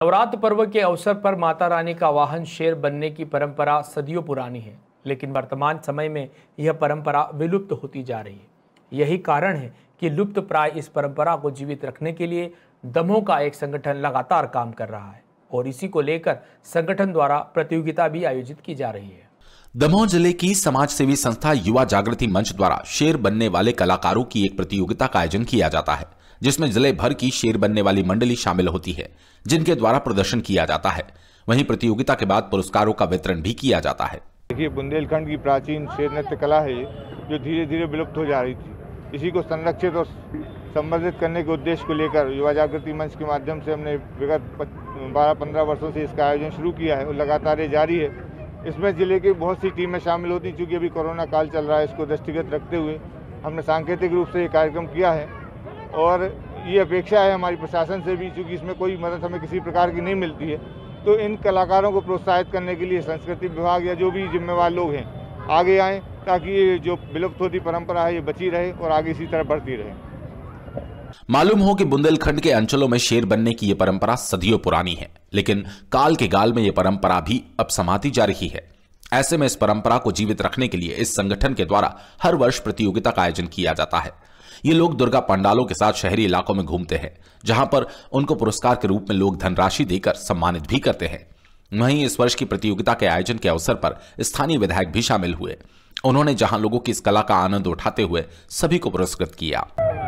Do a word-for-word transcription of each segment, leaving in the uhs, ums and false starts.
नवरात्र पर्व के अवसर पर माता रानी का वाहन शेर बनने की परंपरा सदियों पुरानी है, लेकिन वर्तमान समय में यह परंपरा विलुप्त होती जा रही है। यही कारण है कि लुप्त प्राय इस परंपरा को जीवित रखने के लिए दमोह का एक संगठन लगातार काम कर रहा है और इसी को लेकर संगठन द्वारा प्रतियोगिता भी आयोजित की जा रही है। दमोह जिले की समाज सेवी संस्था युवा जागृति मंच द्वारा शेर बनने वाले कलाकारों की एक प्रतियोगिता का आयोजन किया जाता है, जिसमें जिले भर की शेर बनने वाली मंडली शामिल होती है, जिनके द्वारा प्रदर्शन किया जाता है। वहीं प्रतियोगिता के बाद पुरस्कारों का वितरण भी किया जाता है। देखिए, बुंदेलखंड की प्राचीन शेर नृत्य कला है ये, जो धीरे धीरे विलुप्त हो जा रही थी। इसी को संरक्षित और संवर्धित करने के उद्देश्य को लेकर युवा जागृति मंच के माध्यम से हमने विगत बारह पंद्रह वर्षों से इसका आयोजन शुरू किया है और लगातार ये जारी है। इसमें जिले की बहुत सी टीमें शामिल होती, चूँकि अभी कोरोना काल चल रहा है, इसको दृष्टिगत रखते हुए हमने सांकेतिक रूप से ये कार्यक्रम किया है और ये अपेक्षा है हमारी प्रशासन से भी, चूँकि इसमें कोई मदद हमें किसी प्रकार की नहीं मिलती है, तो इन कलाकारों को प्रोत्साहित करने के लिए संस्कृति विभाग या जो भी जिम्मेवार लोग हैं आगे आएँ, ताकि ये जो विलुप्त होती परंपरा है ये बची रहे और आगे इसी तरह बढ़ती रहे। मालूम हो कि बुंदेलखंड के अंचलों में शेर बनने की यह परंपरा सदियों पुरानी है, लेकिन काल के गाल में यह परंपरा भी अब समाती जा रही है। ऐसे में इस परंपरा को जीवित रखने के लिए इस संगठन के द्वारा हर वर्ष प्रतियोगिता का आयोजन किया जाता है। ये लोग दुर्गा पंडालों के साथ शहरी इलाकों में घूमते हैं, जहां पर उनको पुरस्कार के रूप में लोग धनराशि देकर सम्मानित भी करते हैं। वहीं इस वर्ष की प्रतियोगिता के आयोजन के अवसर पर स्थानीय विधायक भी शामिल हुए। उन्होंने जहां लोगों की इस कला का आनंद उठाते हुए सभी को पुरस्कृत किया।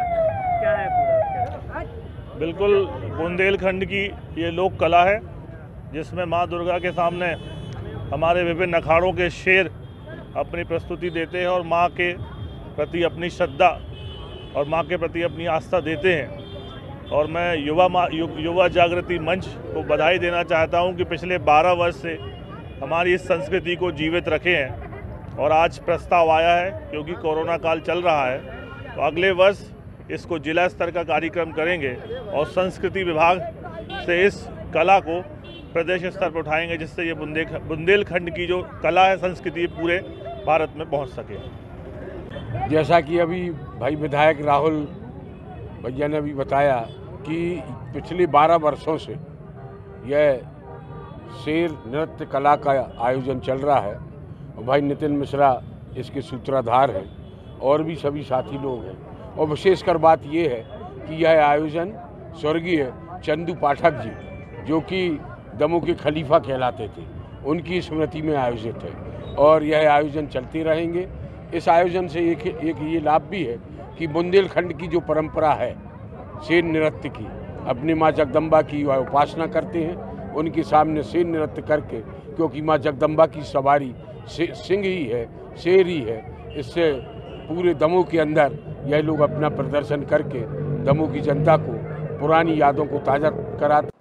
बिल्कुल, बुंदेलखंड की ये लोक कला है, जिसमें माँ दुर्गा के सामने हमारे विभिन्न अखाड़ों के शेर अपनी प्रस्तुति देते हैं और माँ के प्रति अपनी श्रद्धा और माँ के प्रति अपनी आस्था देते हैं। और मैं युवा यु, युवा जागृति मंच को बधाई देना चाहता हूँ कि पिछले बारह वर्ष से हमारी इस संस्कृति को जीवित रखे हैं और आज प्रस्ताव आया है, क्योंकि कोरोना काल चल रहा है, तो अगले वर्ष इसको जिला स्तर का कार्यक्रम करेंगे और संस्कृति विभाग से इस कला को प्रदेश स्तर पर उठाएंगे, जिससे ये बुंदे बुंदेलखंड की जो कला है, संस्कृति पूरे भारत में पहुंच सके। जैसा कि अभी भाई विधायक राहुल भैया ने भी बताया कि पिछले बारह वर्षों से यह शेर नृत्य कला का आयोजन चल रहा है और भाई नितिन मिश्रा इसके सूत्रधार हैं और भी सभी साथी लोग हैं। और विशेषकर बात यह है कि यह आयोजन स्वर्गीय चंदू पाठक जी, जो कि दमोह के खलीफा कहलाते थे, उनकी स्मृति में आयोजित है और यह आयोजन चलते रहेंगे। इस आयोजन से एक एक ये लाभ भी है कि बुंदेलखंड की जो परंपरा है शेर नृत्य की, अपनी माँ जगदम्बा की उपासना करते हैं, उनके सामने शेर नृत्य करके, क्योंकि माँ जगदम्बा की सवारी सिंह ही है, शेर ही है, इससे पूरे दमोह के अंदर यह लोग अपना प्रदर्शन करके दमोह की जनता को पुरानी यादों को ताज़ा कराते।